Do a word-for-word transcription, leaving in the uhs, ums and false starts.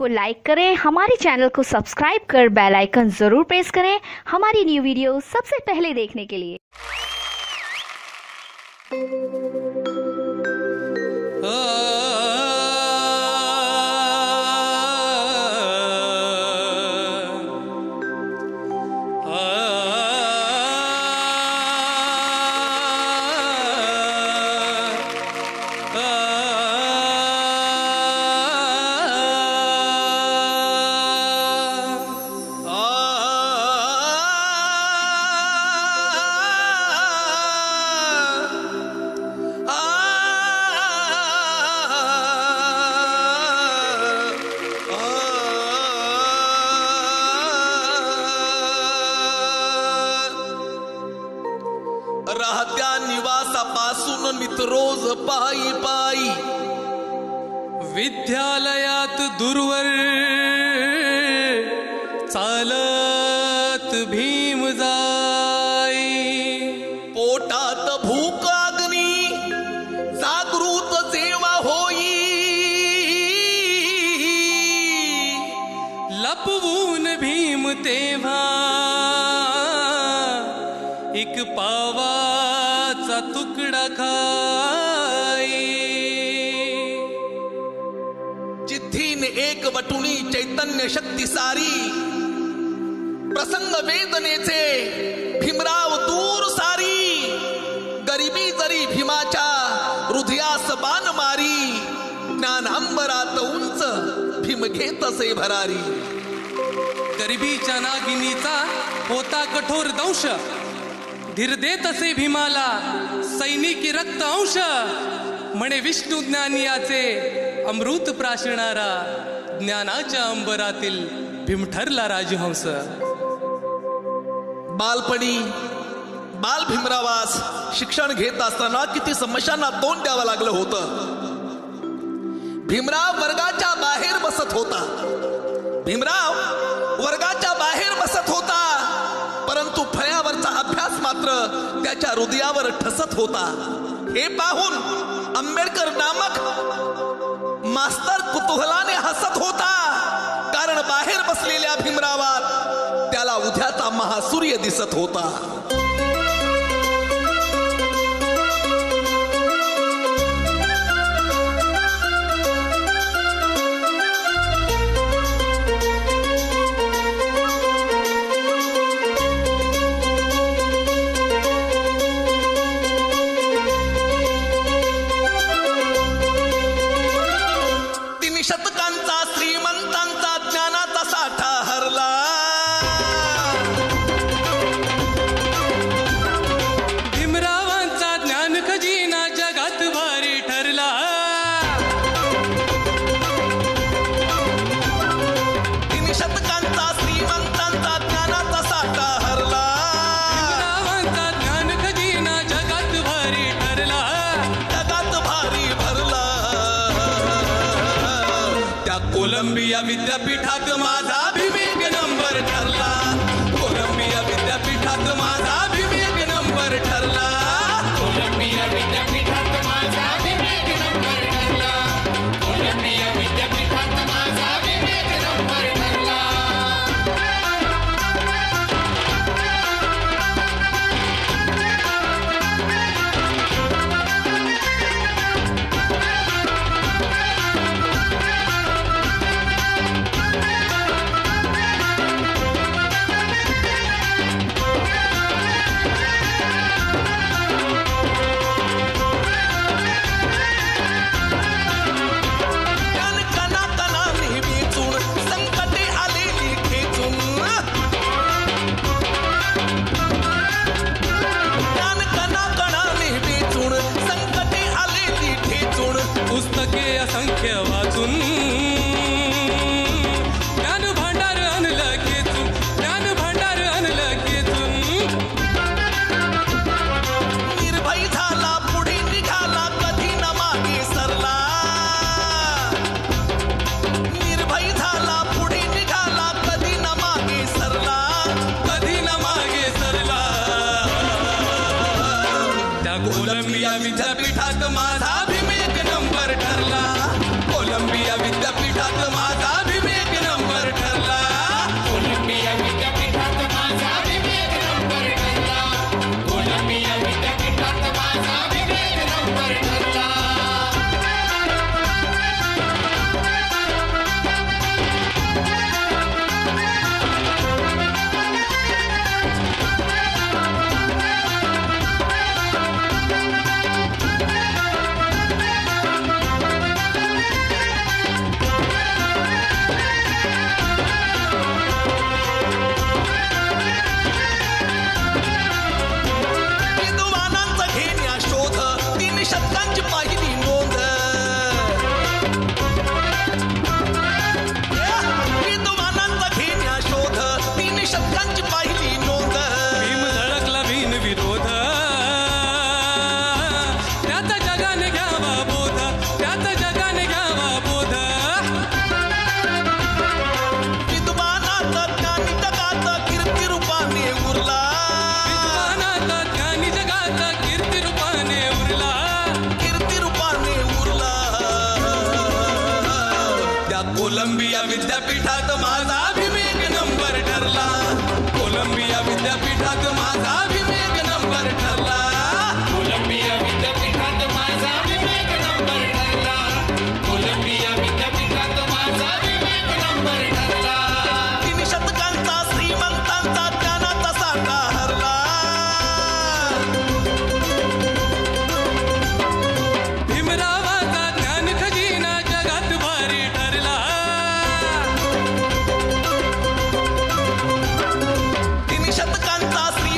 को लाइक करें, हमारे चैनल को सब्सक्राइब कर बेल आइकन जरूर प्रेस करें हमारी न्यू वीडियो सबसे पहले देखने के लिए। राहत्या निवासापासून नितरोज पायी पायी विद्यालयात दूरवर चालत भीम जाई। पोटात भूक अग्नी जागृत जेव्हा होई, लपवून भीम तेव्हा एक पावाचा तुकडा खाई। जिथीन एक वटुनी चैतन्य शक्ती सारी, प्रसंग वेदनेचे भीमराव दूर सारी। गरिबी जरी भीमाच्या हृदयास बाण मारी, ज्ञान अंबरात उंच भीम घेत असे भरारी। गरिबीच्या नागिनीचा होता कठोर दंश, धीर देत असे भीमाला सैनिकी रक्त अंश। म्हणे विष्णू ज्ञानियाचे अमृत प्राशणारा, ज्ञानाच्या अंबरातील भीम ठरला राजहंस। बालपणी बाल भीमरावास शिक्षण घेत असताना किती समस्यांना तोंड द्यावं लागलं होतं। भीमराव वर्गाच्या बाहेर बसत होता, भीमराव वर्गाच्या बाहेर बसत होता, परंतु फळ्यावरचा अभ्यास मात्र त्याच्या हृदयावर ठसत होता। हे पाहून आंबेडकर नामक मास्तर कुतूहलाने हसत होता, कारण बाहेर बसलेल्या भीमरावात त्याला उद्याचा महासूर्य दिसत होता। शतकांचा श्रीमंतांचा ज्ञानाचा साठा हरला, भीमरावांचा ज्ञान खजिना जगात भारी ठरला। तीन शतकांचा श्रीमंतांचा ज्ञानाचा साठा हरला, भीमरावांचा ज्ञान खजिना जगात भारी ठरला, जगात भारी भरला। कोलंबिया विद्यापीठात माझा भीम एक नंबर ठरला, कोलंबिया विद्यापीठात माझा भीम एक नंबर ठरला, कोलंबिया विद्यापीठात माझा भीम एक नंबर ठरला, कोलंबिया विद्यापीठात माझा भीम एक नंबर ठरला। पुस्तके असंख्य वाचून ज्ञान भांडार आणलं खेचून, ज्ञान भांडार आणलं खेचून। निर्भय झाला पुढे निघाला, कधी न मागे सरला, निर्भय झाला पुढे निघाला, कधी न मागे सरला, कधी न मागे सरला। त्या कोलंबिया विद्यापीठात माझा भीम एक नंबर ठरला, कोलंबिया विद्यापीठात माझा भीम प्रेमी शतकांचा श्री